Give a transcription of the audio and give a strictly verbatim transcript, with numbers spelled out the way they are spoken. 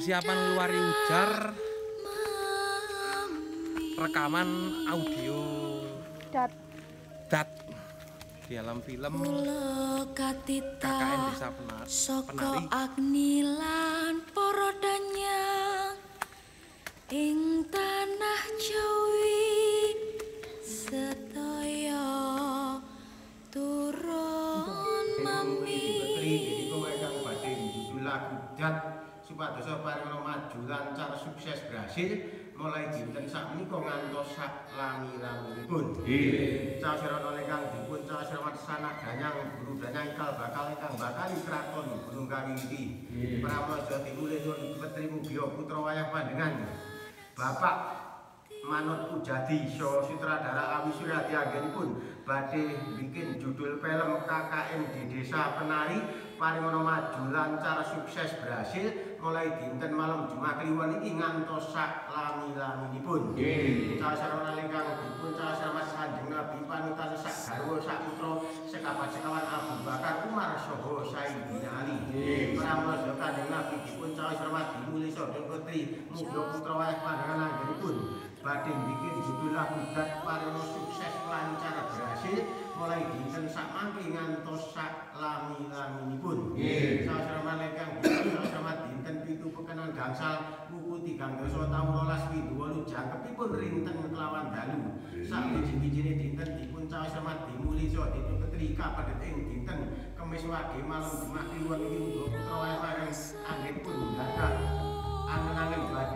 persiapan ngeluarin jar rekaman audio dat dat di dalam film K K N Desa Penari. Soko Agni lan para danyang ing tanah Jawi sedaya turun mami supados paring maju lancar sukses berhasil mulai dinten sakmenika ngantos sak lami-laminipun. Nggih. Sasirana ingkang dipun sasramat sanak danyang guru danyang ikal bakal ingkang bakal kraton Gunung Kawiti. Pramoja dimulih nuwun Petri Mugia putra wayah panjenengan. Bapak Manut Pujadi saha sutradara Ami Suryadi anggenipun badhe bikin judul film K K N di Desa Penari paringana maju lancar sukses berhasil mulai dinten malam Jumat Kliwon iki ngantos sak lami-laminipun. Nggih. Sasarana ingkang dipun sasramat Kanjeng Nabi panutan sak garwa sak putra sekabat sekawan Abu Bakar Umar saha Sayyidina Ali. Nggih. Pramoja Kanjeng Nabi dipun sasramat dimulih Sadya Putri Mugia putra wayah panjenengan anggenipun badhe bikin judul lagu dat paringana sukses lancar berhasil mulai dinten sak mangke ngantos sak lami-laminipun. Nggih. Sasraman ingkang dipun sasramat dinten pitu pekenan gangsal wuku tigang dasa taun rolas pitu wolu jangkepipun rinten kelawan dalu. Sakwiji-wijine dinten dipun sasramat dimulih Sadya Putri kapadet ing dinten Kemis Wage malam Jumat Kliwon iki muga putra wayah paring anggenipun dadak angen-angen